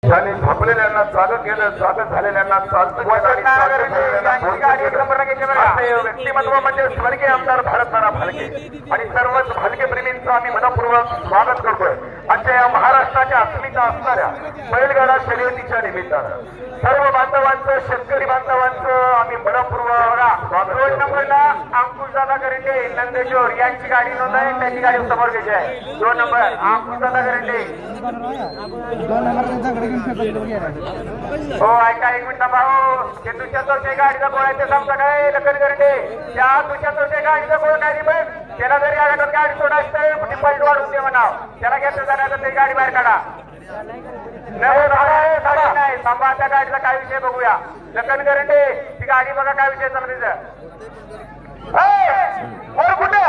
ज्यांनी झोपलेल्यांना स्वागत केलं, स्वागत झालेल्यांना व्यक्तिमत्व म्हणजे स्वर्गीय आमदार भारतनाना भालके आणि सर्वच भालके प्रेमींचं आम्ही मनपूर्वक स्वागत करतोय. आजच्या या महाराष्ट्राच्या अस्मिता असणाऱ्या बैलगाडा शर्यतीच्या निमित्तानं सर्व बांधवांचं, शेतकरी बांधवांचं आम्ही मनपूर्वक 2 नंबरला अंकुशदादा करंडे नंदेश्वर यांची गाडी नोंद आहे, त्यांची गाडी समोर घ्यायची आहे. 2 नंबर अंकुशदादा करंडे. हो ऐका एक मिनिट भाऊ, ते दुसऱ्या गाडीचा गोळा ते सांगता काय लखन करंडे, त्या दुसऱ्या गाडीचा गोळा नाही पण त्याला जरी आला तर गाडी सोडायचं पलट वाढून दे म्हणाव, त्याला घेतलं जाण्याचं ते गाडी बाहेर काढा. नाही थांबा, त्या गाडीचा काय विषय बघूया. लखन करंडे ती गाडी बघा काय विषय चालू तिचं. कुठे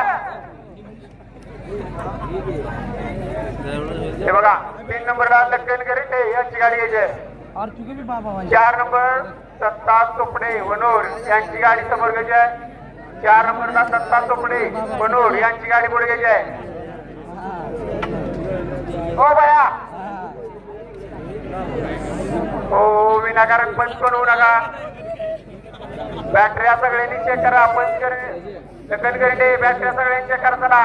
हे बघा 3 नंबरला लखन करंडे यांची गाडी घ्यायची आहे. 4 नंबर दत्ता चोपडे वनोर यांची गाडी समोर घ्यायची आहे. 4 नंबरला दत्ता चोपडे वनोर यांची गाडी पुढे घ्यायची आहे. हो बाया, हो विनाकारण पंच पण होऊ नका. बॅटऱ्या सगळ्यांनी चेक करा. पंच लखन करंडे बॅटऱ्या सगळ्यांनी चेक करा. चला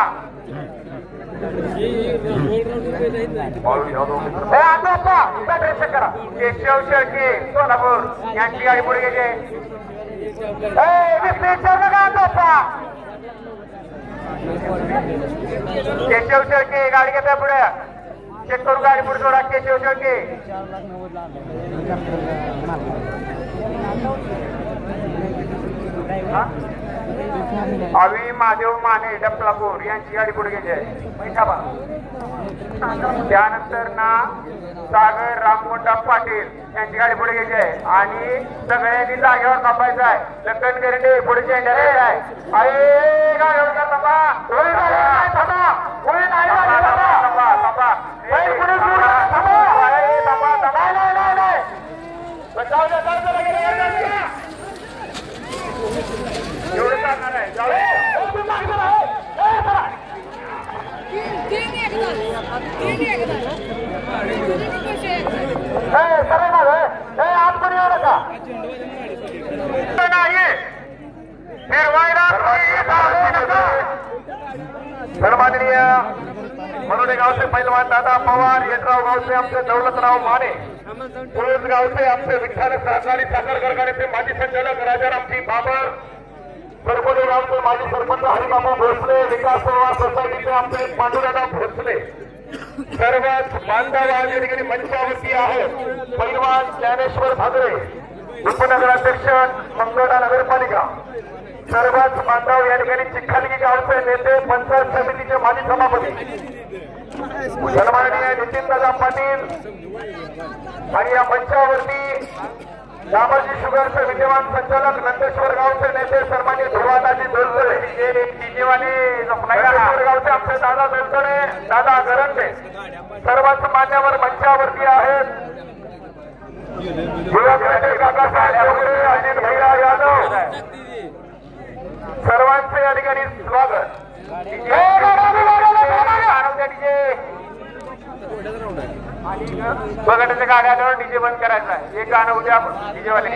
बॅटरी चेक करा. केशव शेळके सोलापूर यांची गाडी पुढे घ्यायची. केशव शेळके गाडी घेता पुढे चेक करू. गाडी पुढे सोडा. केशव शेळके. अवी महादेव माने डपलापूर यांची गाडी पुढे घ्यायची आहे. त्यानंतर ना सागर रामकोंडा पाटील यांची गाडी पुढे घ्यायची आहे आणि सगळ्यांनी जागेवर थांबायचं आहे. लखन करंडे पुढे चेंडर आहे. एवढं सांगणार आहे. सन्माननीय मनोडे गावचे पैलवान दादा पवार, येटराव गावचे आमचे दौलतराव माने, पुरुष गावचे आमचे विठ्ठल सहकारी साखर कारखान्याचे माजी संचालक राजारामजी बाबर, सरपंच गावचे माजी सरपंच हरिबाबा भोसले, विकास सोसायटीचे आमचे पांडुदादा भोसले, सर्वच बांधव या ठिकाणी मंचावरती आहेत. पैलवान ज्ञानेश्वर भागरे, उपनगराध्यक्ष मंगळा नगरपालिका, सर्वच बांधव या ठिकाणी चिखलगी गावचे नेते, पंचायत समितीचे माजी सभापती सन्माननीय नितीनदादा पाटील आणि या मंचावरती दामाजी शुगरचे विद्यमान संचालक नंदेश्वर गावचे नेते सन्माननीय ध्रुवादाजी दोलतळे, नंदेश्वर गावचे आमचे दादा दोलतळे, दादा गरंडे, सर्वच मान्यवर मंचावरती आहेत. काकासाहेब डोंगरे, अजित भैया यादव, सर्वांचे या ठिकाणी स्वागत. बघण्याच्या गाड्यावर डीजे बंद करायचा. एक गाणं उद्या डीजेवाले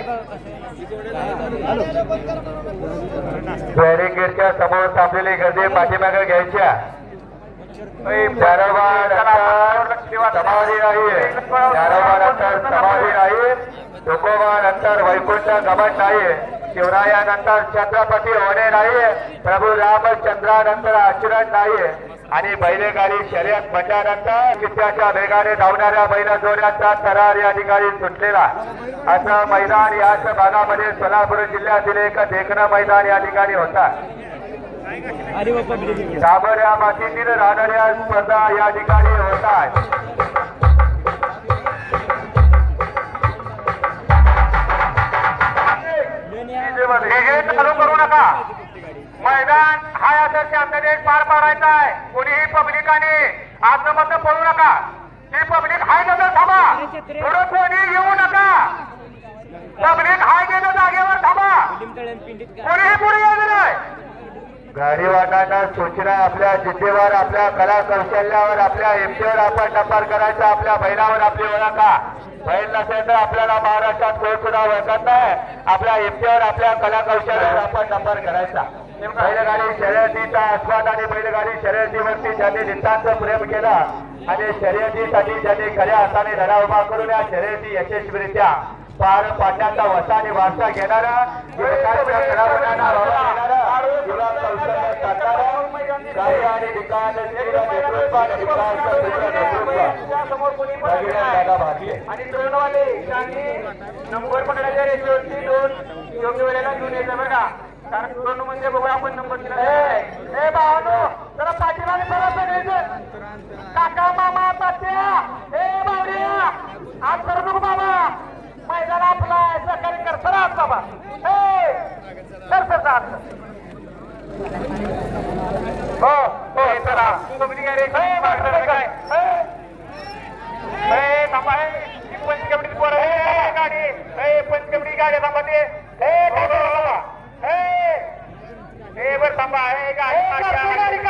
बॅरिकेडच्या समोर थांबलेली गर्दी पाठीमागे घ्यायच्या. समाधी नाही, समाधी नाही, तुकोबानंतर वैकुंठ गमन नाही, शिवरायानंतर छत्रपती होणे नाही, प्रभू रामचंद्रानंतर आचरण नाही आणि बैलगाडी शर्यत म्हटल्यानंतर कित्याच्या वेगाने धावणाऱ्या बैल जोड्यांचा तरार या ठिकाणी सुटलेला असं मैदान याच भागामध्ये सोलापूर जिल्ह्यातील एक देखणं मैदान या ठिकाणी होता. डाबऱ्या मातीतील राहणाऱ्या स्पर्धा या ठिकाणी होतात. चालू करू नका. मैदान हा असं शांततेत पार पाडायचा आहे. कोणीही पब्लिकाने आतमध्ये पळू नका. ही पब्लिक हाय गेलं थांबा. पुढे कोणी येऊ नका. पब्लिक हाय गेलं जागेवर थांबा. कोणीही पुढे येऊ नाही. गाडी वाटांना सूचना आपल्या जिद्दीवर आपल्या कला कौशल्यावर आपल्या हिमतीवर आपण टप्पर करायचा आपल्या बैलावर आपली ओळखा बैल नसेल तर आपल्याला महाराष्ट्रात कोण सुद्धा ओळखत नाही आपल्या हिमतीवर आपल्या कला कौशल्यावर आपण टप्पर करायचा बैलगाडी शर्यतीचा आस्वाद आणि बैलगाडी शर्यतीवरती ज्यांनी नितांत प्रेम केलं आणि शर्यतीसाठी ज्यांनी खऱ्या हाताने धडा उभा करून या शर्यती यशस्वीरित्या पार पाडण्याचा वसा आणि वारसा घेणारा आणि ड्रोनवाले नंबर पकडायच्या रेषेवरती दोन योग्य वेळेला घेऊन यायचं बरं का कारण ड्रोन म्हणजे बघूया आपण नंबर दिला भावानो जरा पाठीमागे चला सगळेजण काका मामा तात्या ए बावड्या आज करू नको बाबा मैदान आपला सहकारी कर सर आज बाबा सर हो हो चला तुम्ही काय रे काय पंचकबडी पोर गाडी पंचकबडी गाडी थांबा ते बर थांबा गाडी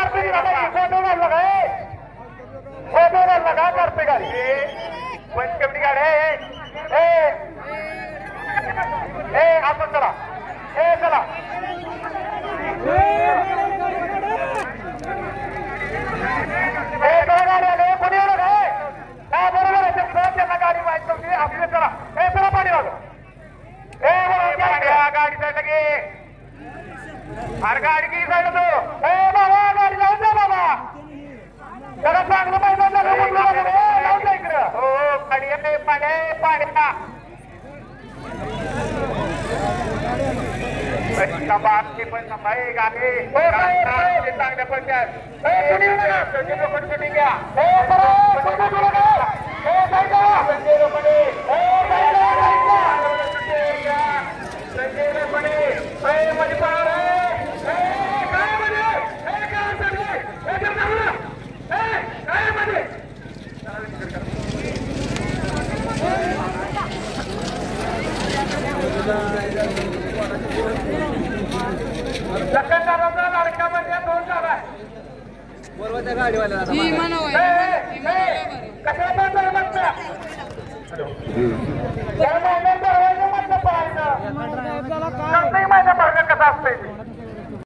करते गाडी पंचकबडी गाडी आपण चला चला गाडी आले कोणी आलं काय हा बरोबर आहे त्यांना गाडी माहिती नव्हती आपले चला चला पाणी लागो गाडी जायला गे अरे गाडी की जायला तो बाबा गाडी लावून जा बाबा त्याला चांगलं मैदान लावून जा इकडं हो गाडी पाणी बाकी पण गाडी चांगल्या पैशात लाडकामध्ये दोन झाला गाडीवाल्या कशा माझ्या मार्ग कसा असतंय